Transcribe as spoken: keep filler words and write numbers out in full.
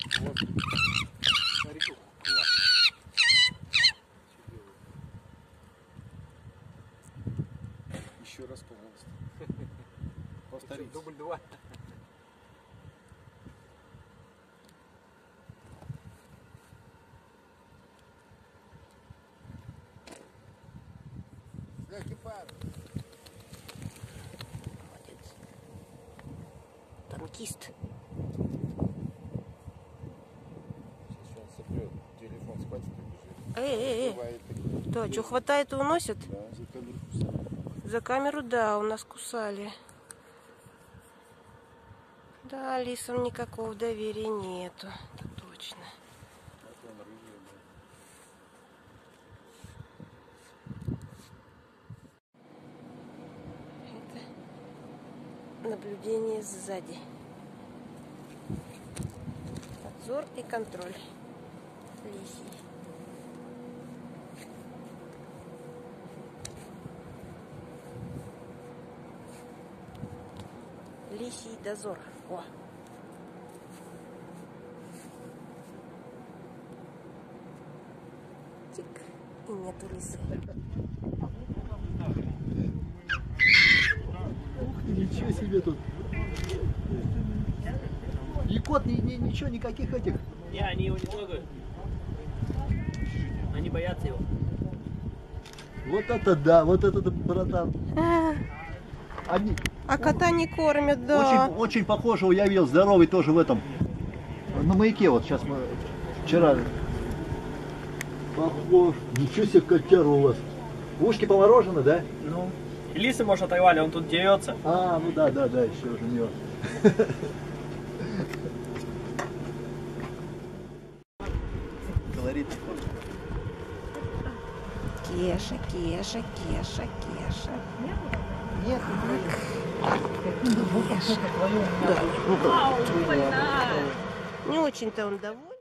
Вот. Смотри, еще раз, пожалуйста. Повторите. Дубль два. Танкист. Сейчас он сопрет, телефон схватит и бежит. Эй, эй, эй. Да, что, хватает и уносит? Да, за камеру кусали. За камеру, да, у нас кусали. Да, лисам никакого доверия нету. Это точно. Вот он рыжий, да. Это наблюдение сзади. Обзор и контроль. Лисий. Лисий дозор. О. Тик. И нету лисы. Ничего себе тут. И кот, ни, ни, ничего, никаких этих. Не, они его не трогают. Они боятся его. Вот это да, вот это, братан. Они А кота не кормят, да. очень, очень похожего я видел, здоровый тоже в этом. На маяке вот сейчас мы вчера. Похож. Ничего себе котяра у вас. Ушки поморожены, да? Ну. Лисы, может, оторвали, он тут дерется. А, ну да, да, да, еще уже не. Колорит. Кеша, Кеша, Кеша, Кеша. Нет, Кеша. Да. Не очень-то он доволен.